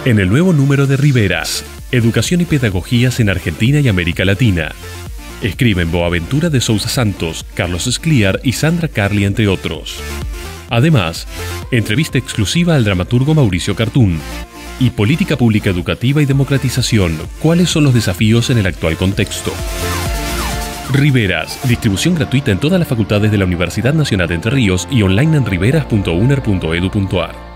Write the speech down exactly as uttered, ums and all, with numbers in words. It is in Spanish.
En el nuevo número de Riveras, Educación y Pedagogías en Argentina y América Latina. Escriben Boaventura de Sousa Santos, Carlos Escliar y Sandra Carli, entre otros. Además, entrevista exclusiva al dramaturgo Mauricio Cartún. Y Política Pública Educativa y Democratización. ¿Cuáles son los desafíos en el actual contexto? Riveras, distribución gratuita en todas las facultades de la Universidad Nacional de Entre Ríos y online en riveras punto uner punto edu punto ar.